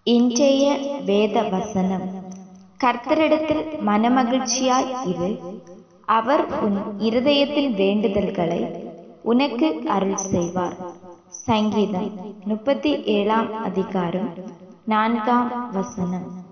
இன்றைய வேத வசனம். கர்த்தரிடத்தில் மனமகிழ்ச்சியாய் இரு, அவர் உன் இருதயத்தின் வேண்டுதல்களை உனக்கு அருள் செய்வார். சங்கீதம் 37 அதிகாரம் 4 வசனம்.